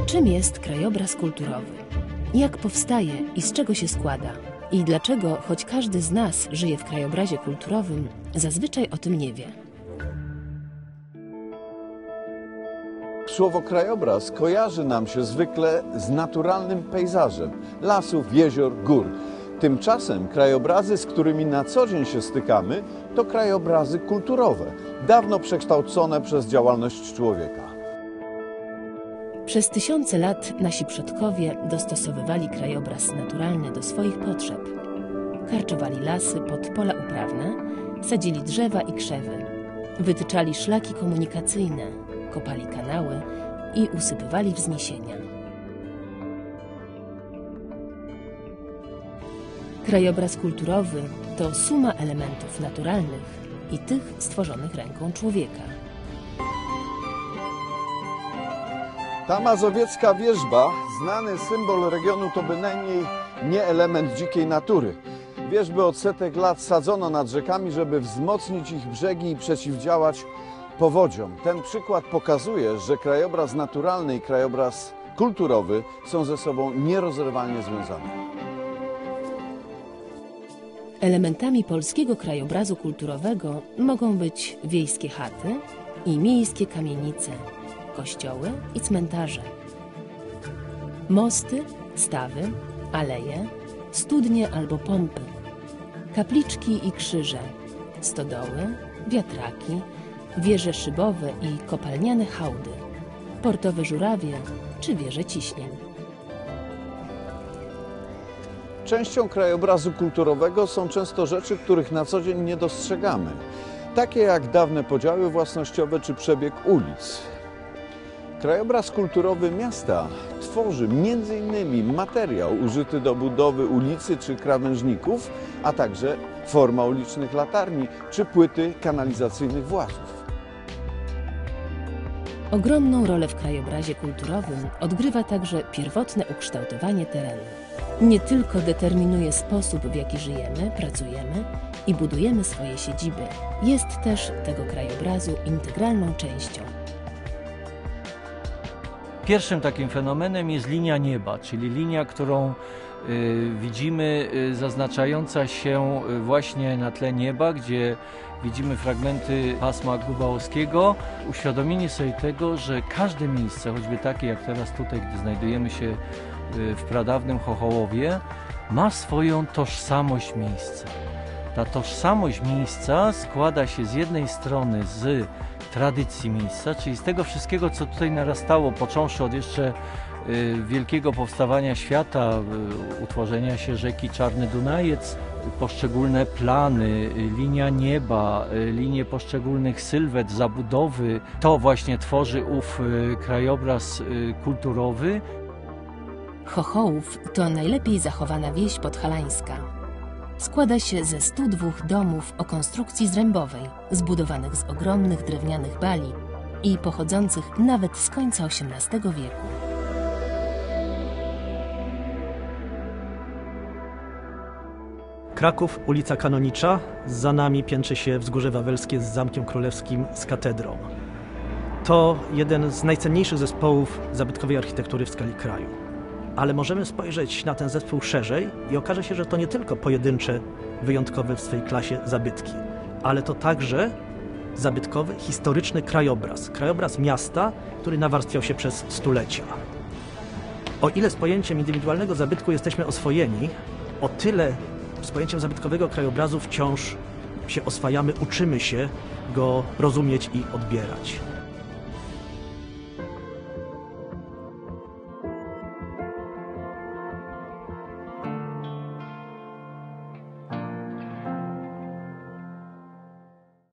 Czym jest krajobraz kulturowy? Jak powstaje i z czego się składa? I dlaczego, choć każdy z nas żyje w krajobrazie kulturowym, zazwyczaj o tym nie wie? Słowo krajobraz kojarzy nam się zwykle z naturalnym pejzażem lasów, jezior, gór. Tymczasem krajobrazy, z którymi na co dzień się stykamy, to krajobrazy kulturowe, dawno przekształcone przez działalność człowieka. Przez tysiące lat nasi przodkowie dostosowywali krajobraz naturalny do swoich potrzeb. Karczowali lasy pod pola uprawne, sadzili drzewa i krzewy, wytyczali szlaki komunikacyjne, kopali kanały i usypywali wzniesienia. Krajobraz kulturowy to suma elementów naturalnych i tych stworzonych ręką człowieka. Ta mazowiecka wierzba, znany symbol regionu, to bynajmniej nie element dzikiej natury. Wierzby od setek lat sadzono nad rzekami, żeby wzmocnić ich brzegi i przeciwdziałać powodziom. Ten przykład pokazuje, że krajobraz naturalny i krajobraz kulturowy są ze sobą nierozerwalnie związane. Elementami polskiego krajobrazu kulturowego mogą być wiejskie chaty i miejskie kamienice, kościoły i cmentarze, mosty, stawy, aleje, studnie albo pompy, kapliczki i krzyże, stodoły, wiatraki, wieże szybowe i kopalniane hałdy, portowe żurawie czy wieże ciśnień. Częścią krajobrazu kulturowego są często rzeczy, których na co dzień nie dostrzegamy, takie jak dawne podziały własnościowe czy przebieg ulic. Krajobraz kulturowy miasta tworzy m.in. materiał użyty do budowy ulicy czy krawężników, a także forma ulicznych latarni czy płyty kanalizacyjnych włazów. Ogromną rolę w krajobrazie kulturowym odgrywa także pierwotne ukształtowanie terenu. Nie tylko determinuje sposób, w jaki żyjemy, pracujemy i budujemy swoje siedziby, jest też tego krajobrazu integralną częścią. Pierwszym takim fenomenem jest linia nieba, czyli linia, którą widzimy zaznaczająca się właśnie na tle nieba, gdzie widzimy fragmenty pasma Gubałowskiego. Uświadomienie sobie tego, że każde miejsce, choćby takie jak teraz tutaj, gdy znajdujemy się w pradawnym Chochołowie, ma swoją tożsamość miejsca. Ta tożsamość miejsca składa się z jednej strony z tradycji miejsca, czyli z tego wszystkiego, co tutaj narastało, począwszy od jeszcze wielkiego powstawania świata, utworzenia się rzeki Czarny Dunajec, poszczególne plany, linia nieba, linie poszczególnych sylwet, zabudowy. To właśnie tworzy ów krajobraz kulturowy. Chochołów to najlepiej zachowana wieś podhalańska. Składa się ze 102 domów o konstrukcji zrębowej, zbudowanych z ogromnych drewnianych bali i pochodzących nawet z końca XVIII wieku. Kraków, ulica Kanonicza, za nami piętrzy się Wzgórze Wawelskie z Zamkiem Królewskim, z katedrą. To jeden z najcenniejszych zespołów zabytkowej architektury w skali kraju. Ale możemy spojrzeć na ten zespół szerzej i okaże się, że to nie tylko pojedyncze, wyjątkowe w swej klasie zabytki, ale to także zabytkowy, historyczny krajobraz. Krajobraz miasta, który nawarstwiał się przez stulecia. O ile z pojęciem indywidualnego zabytku jesteśmy oswojeni, o tyle z pojęciem zabytkowego krajobrazu wciąż się oswajamy, uczymy się go rozumieć i odbierać.